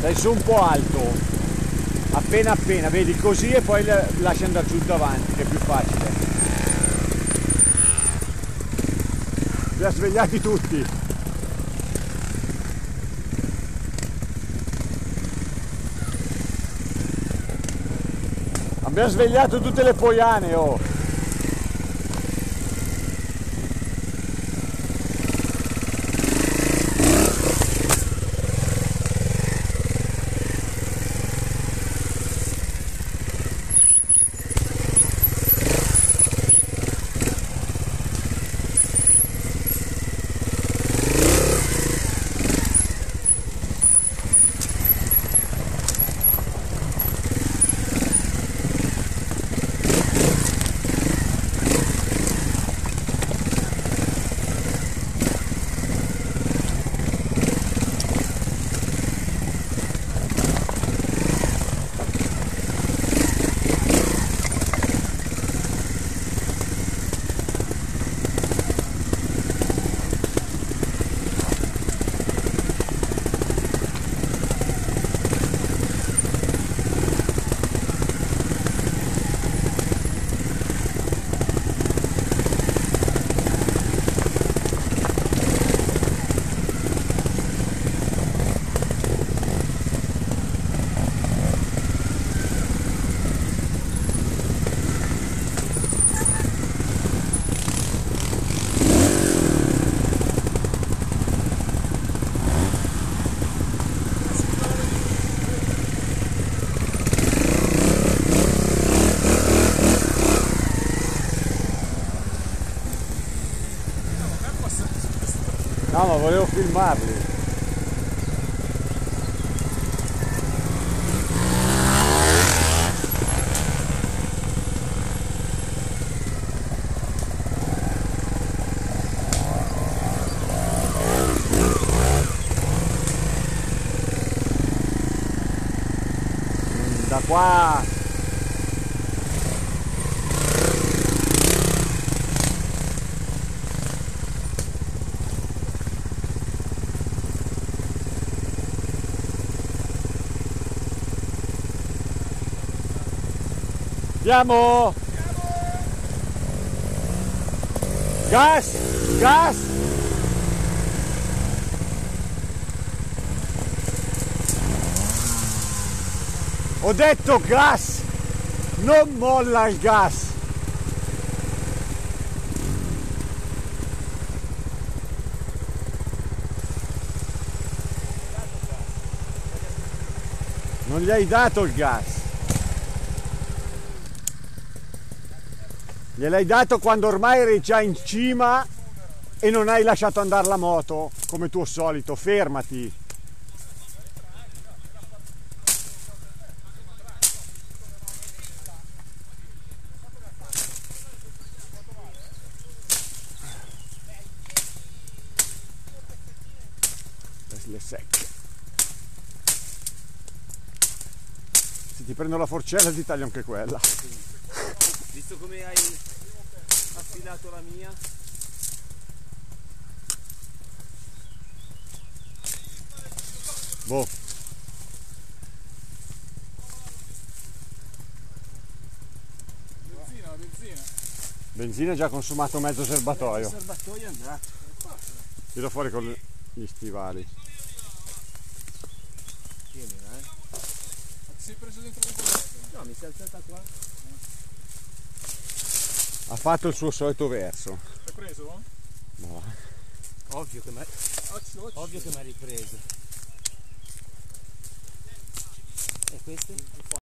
Stai su un po' alto, appena appena, vedi così, e poi lasci andare giù davanti, che è più facile. Vi ha svegliati tutti. Abbiamo svegliato tutte le poiane, oh! No, ma volevo filmarli. Da qua. Andiamo! Gas! Gas! Ho detto gas! Non molla il gas! Non gli hai dato il gas! Gliel'hai dato quando ormai eri già in cima e non hai lasciato andare la moto, come tuo solito. Fermati. Le secche. Se ti prendo la forcella ti taglio anche quella. Visto come hai affilato la mia. Boh. Benzina. Benzina già consumato mezzo serbatoio. Il serbatoio è andato. Tiro fuori con gli stivali. Tienila, Ti sei preso dentro con quello? No, mi si è alzata qua. Ha fatto il suo solito verso. L'hai preso? No. Ovvio che mi hai ripreso. E queste?